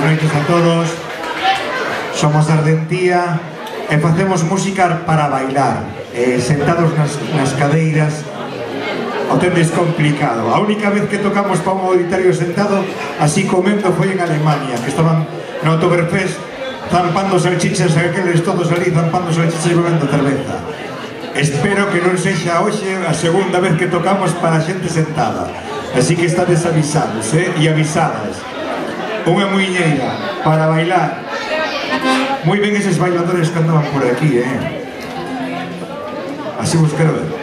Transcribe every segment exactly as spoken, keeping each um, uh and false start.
noites a todos. Somos da Ardentía e facemos música para bailar, eh, sentados nas, nas cadeiras. O tendes complicado. A única vez que tocamos para un auditorio sentado así comendo foi en Alemania, que estaban no Oktoberfest zampando salchichas, aqueles todos ali zampando salchichas e bebendo cerveza. Espero que non sexa hoxe a segunda vez que tocamos para a xente sentada. Así que estades avisados, eh? E avisadas. Unha muiñeira para bailar. Moi ben eses bailadores que andaban por aquí, eh? Así vos quero ver.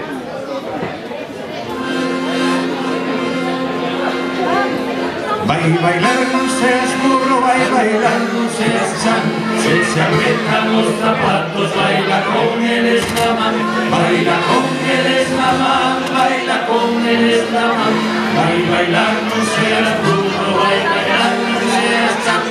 Vai bailar, non seas burro, vai bailar, non seas chan. Se se apretan os zapatos, baila con eles na man. Baila con eles na man, baila con eles na man. Vai bailar, non seas burro, vai bailar, non seas chan.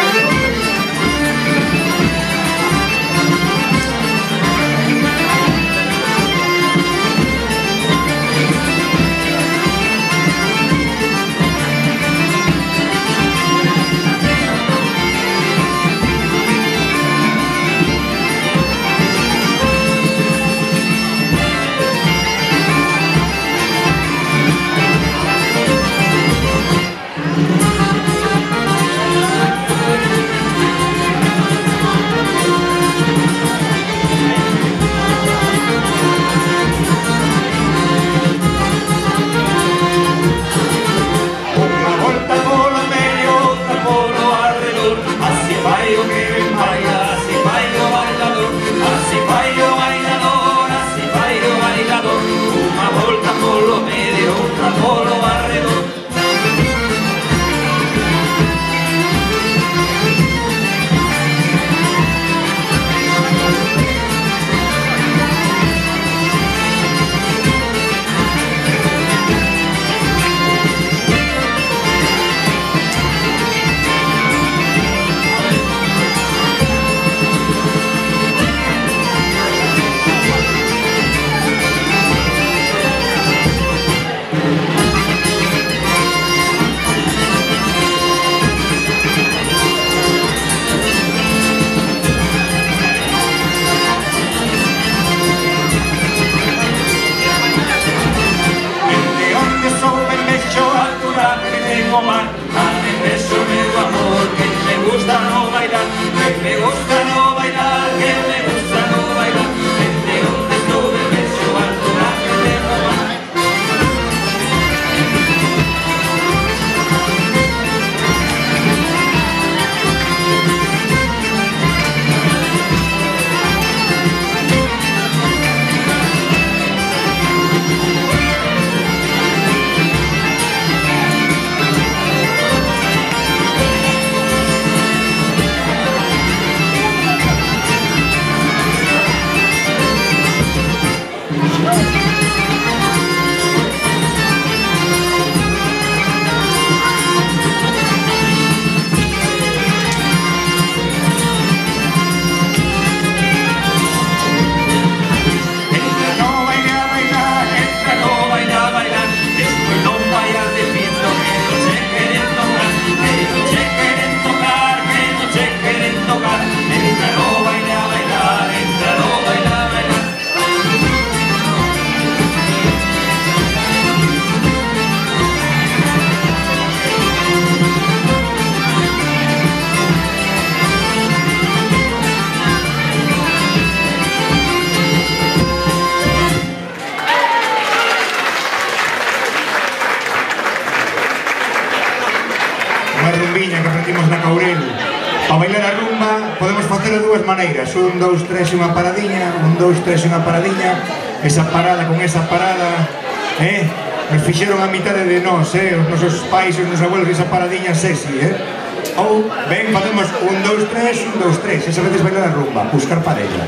Un, dous, tres, unha paradiña, un, dous, tres, unha paradiña. Esa parada con esa parada, eh? Nos fixeron a mitade de nós, eh? Os nosos pais e os nosos abuelos, esa paradiña sexy, eh? Ou, ben, facemos un, dous, tres, un, dous, tres. Esa veces bailar a rumba, buscar parella.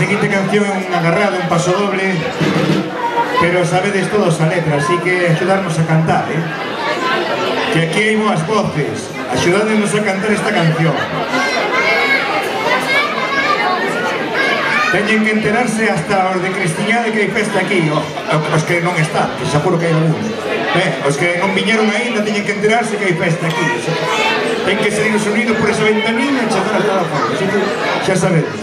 seguinte canción é un agarrado, un paso doble, pero sabedes todos a letra, así que axudarnos a cantar, eh? Que aquí hai boas voces, axudadnos a cantar esta canción. Teñen que enterarse hasta os de Cristiñade que hai festa aquí, os que non están, que seguro que hai algúns. Eh, os que non viñeron aínda teñen que enterarse que hai festa aquí. Ten que salir o sonido por esa ventanina e chegar hasta la fora, así que xa sabedes.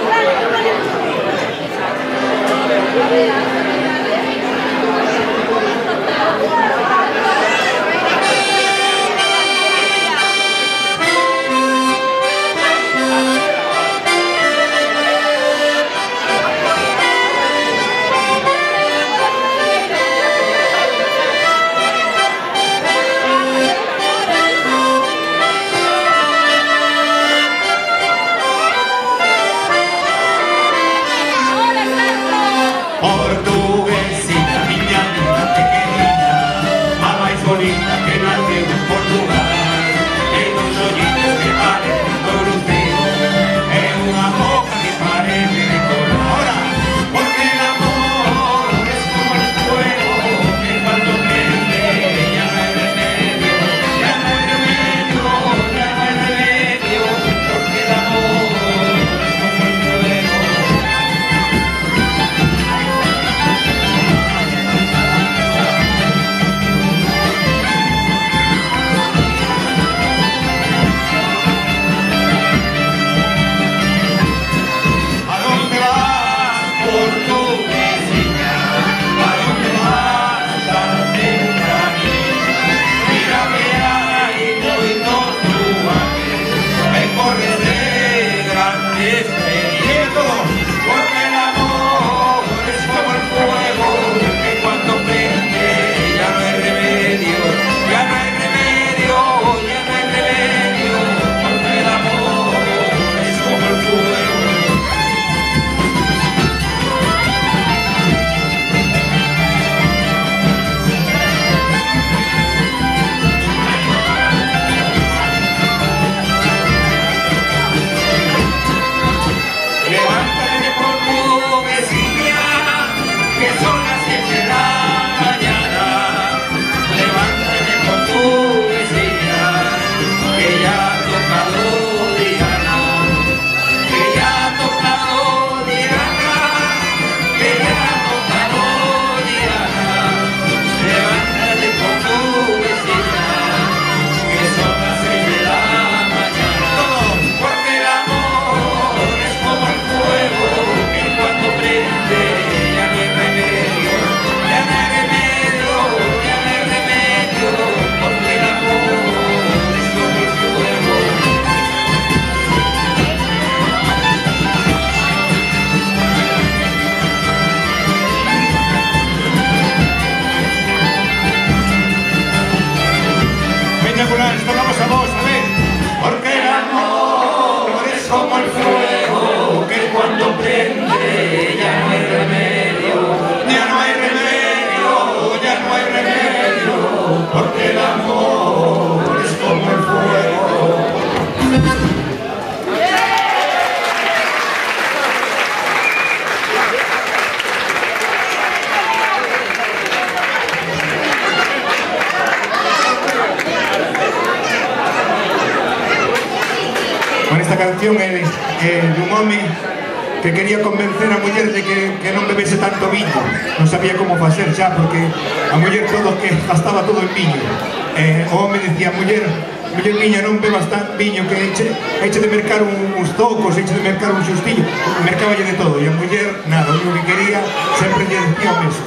Canción é, é dun home que quería convencer a muller de que, que non bebese tanto viño. Non sabía como facer xa, porque a muller todo que gastaba todo en viño. Eh, o home dicía, muller, muller miña, non bebas tan viño, que eche, eche de mercar un, uns tocos, eche de mercar un xustillo. Mercaballe de todo, e a muller, nada, o único que quería, sempre lle decía o mesmo.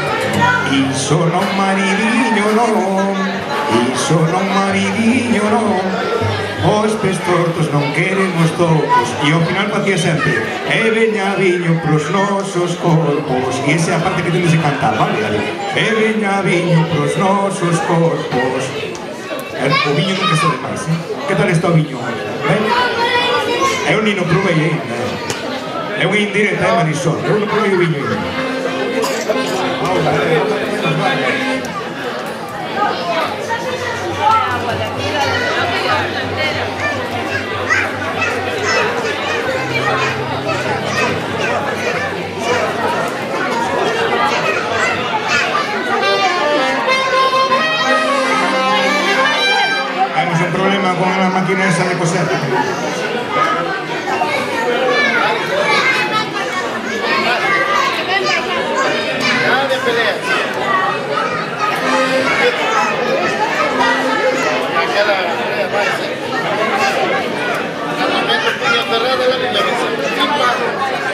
Iso non maridiño non, iso non maridiño non, os pés tortos non queren os tocos. E ao final facía sempre e veña viño pros nosos corpos. E esa é a parte que tendes que cantar, vale? E veña viño pros nosos corpos. O viño nunca está de máis, eh? Que tal está o viño? Eh? Eu ni non provei ainda. É unha indirecta, é Marisol. Eu non provei o viño ainda. Vamos, con, con la máquina esa de coser. Nada de peleas. Aquela pelea mais. Normalmente eu punha ferrada lá na cabeça.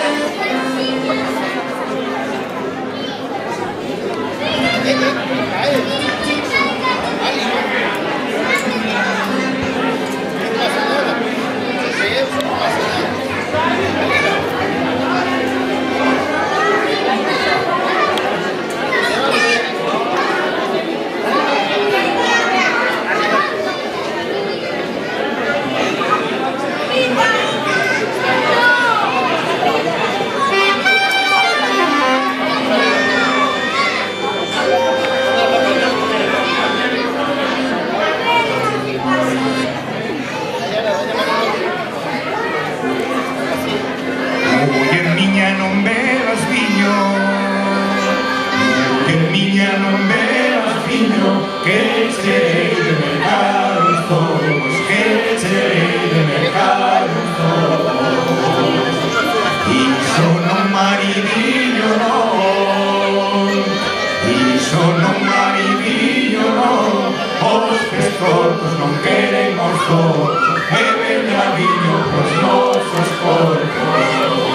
Que serei de mercados todos, que serei de mercados todos. Iso non maridiño non, iso non maridiño non. Os pescortos non queremos todos, e veña viño pros nosos corpos.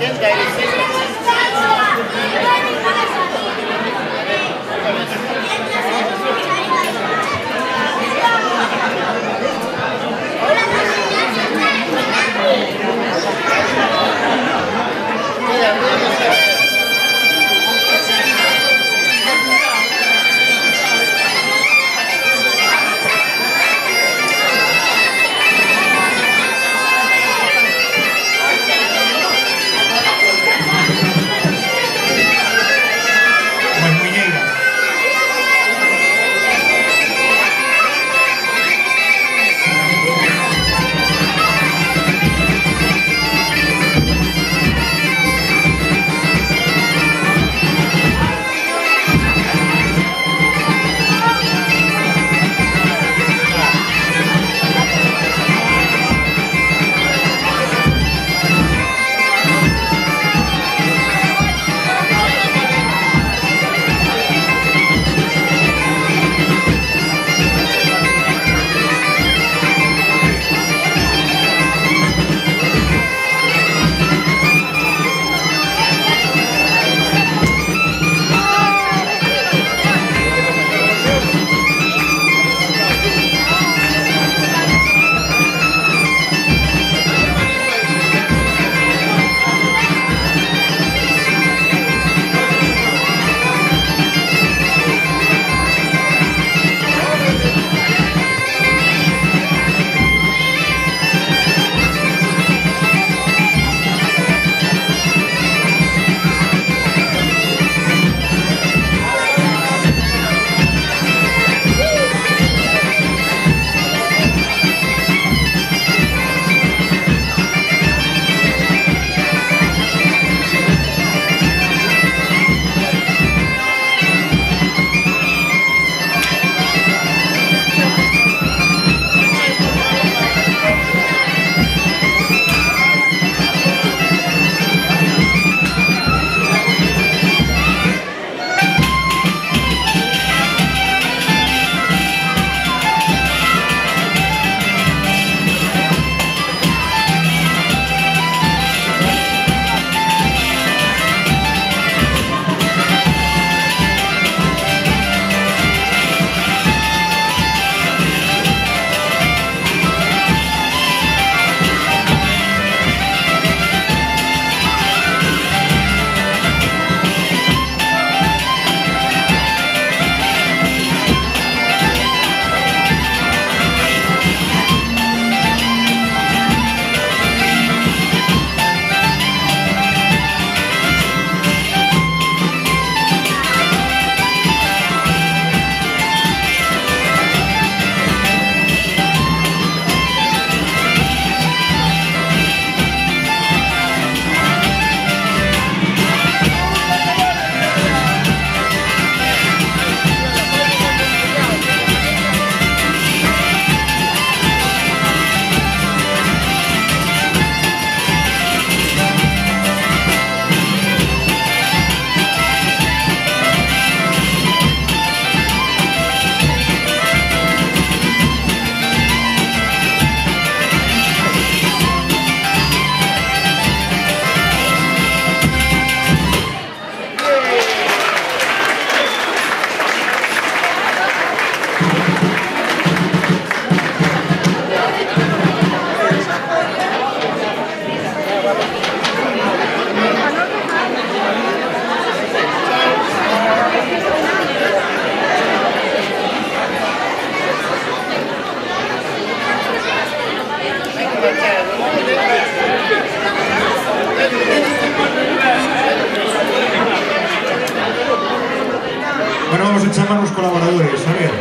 Bueno, vamos a echar manos colaboradores, a ver.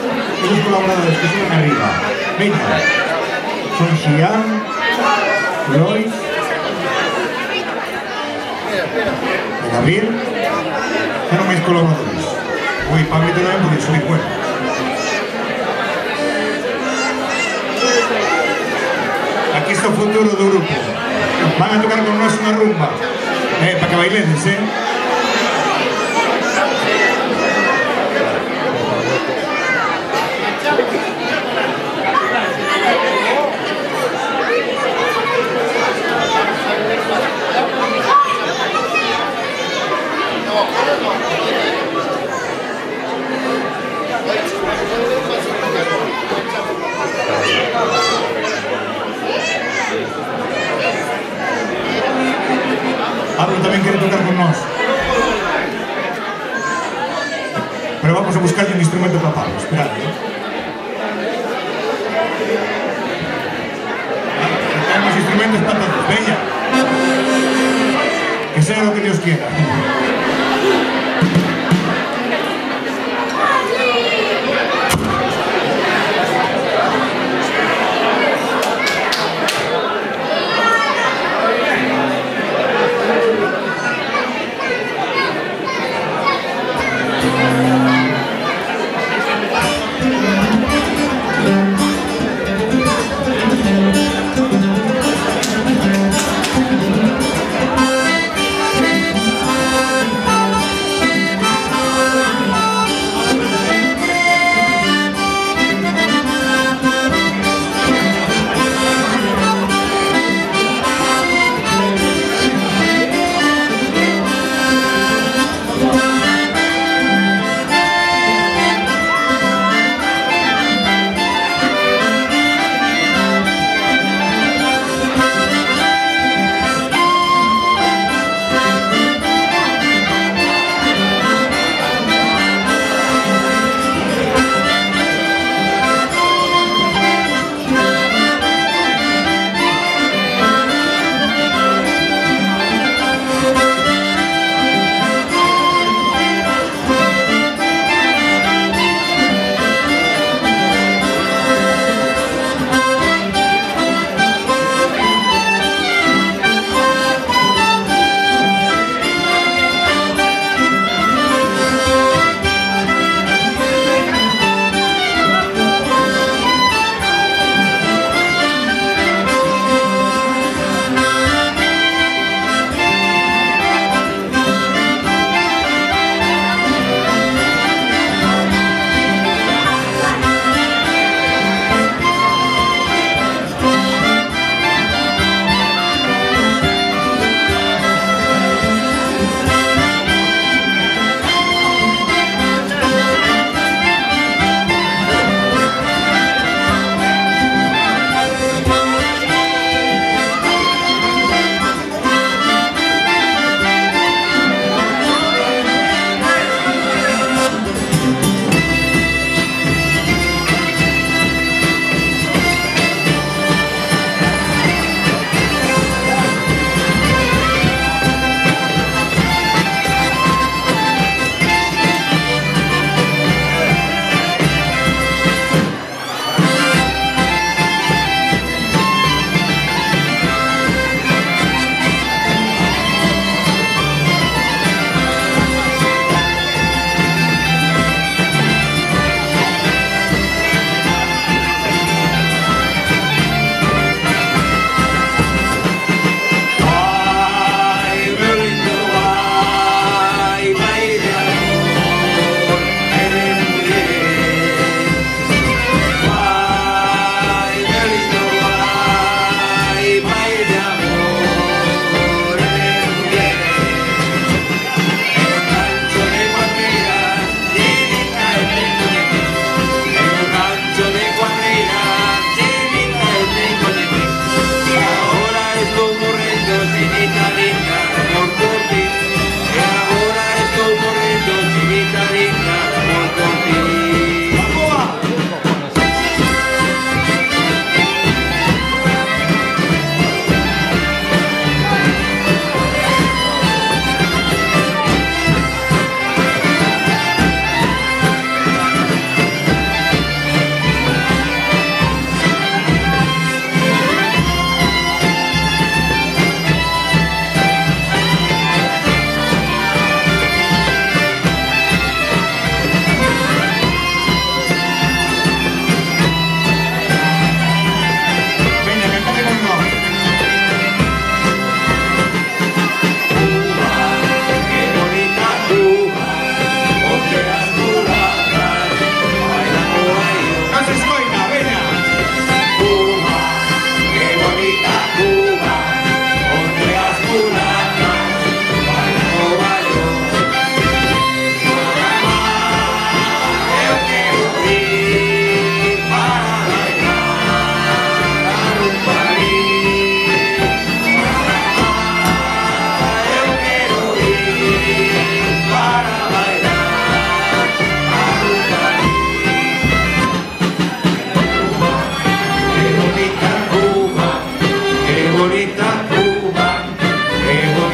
Los colaboradores que suben arriba. Venga. Son Xian, Lois, Gabriel. Eran mis colaboradores. Uy, Pablo también porque subir bueno. Aquí está el futuro del grupo. Van a tocar con nosotros una rumba. Eh, para que bailenes, eh. Oh! Pablo tamén quere tocar con nós. Pero vamos a buscarle un instrumento para Pablo, esperad, ¿eh? Tenemos instrumentos para todos, venga. Que sea lo que Dios quiera.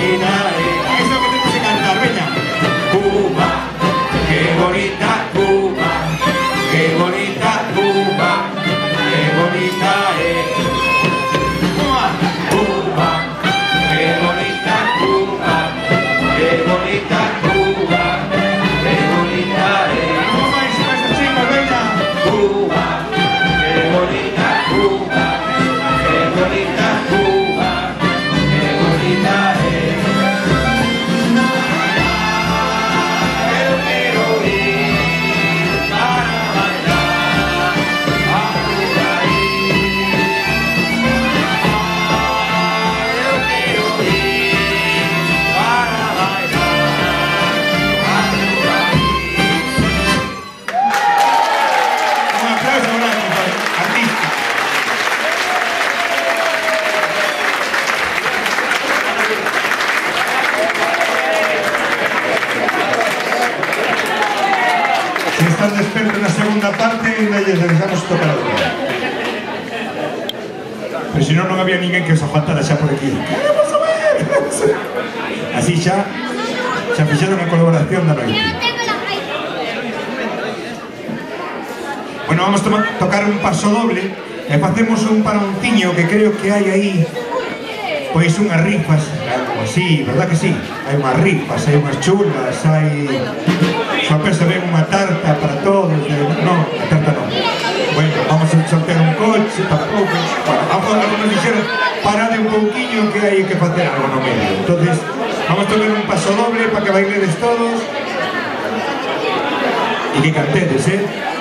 bonita es. Eso que tenemos que cantar, veña. Cuba, qué bonita Cuba, qué bonita Cuba, qué bonita es. Cuba, Cuba, qué bonita Cuba, qué bonita Cuba, qué bonita es. ¿Cómo vais con estos chicos, veña? Cuba, qué bonita Cuba, qué bonita Cuba, qué bonita es. Yo quiero ir para bailar a Cuba. Yo quiero ir para bailar a Cuba. Un aplauso grande para el artista. Si están despiertos en la segunda parte, les dejamos tocar algo. Pero si no, non había ninguén que os afaltara xa por aquí. Queremos saber! Así xa, xa fixeron a colaboración da noite. Bueno, vamos a tocar un paso doble e facemos un paronciño que creo que hai aí pois unhas rifas, algo así, verdad que sí? Hai unhas rifas, hai unhas chulas, hai... Só pensa ben unha tarta para todos, de... non, a tarta non. Bueno, vamos a sortear un coche, tampouco. Bueno, vamos a nos dixeron, parade un pouquiño que hai que facer algo no medio. Entonces, vamos a tocar un paso doble para que bailedes todos e que cantedes, eh?